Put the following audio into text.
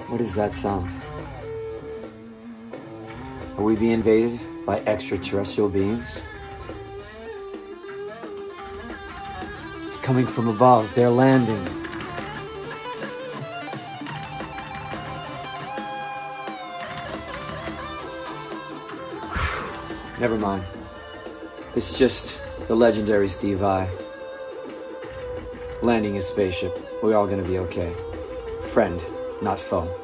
What is that sound? Are we being invaded by extraterrestrial beings? It's coming from above. They're landing. Never mind. It's just the legendary Steve I. Landing his spaceship. We're all gonna be okay. Friend, not foe.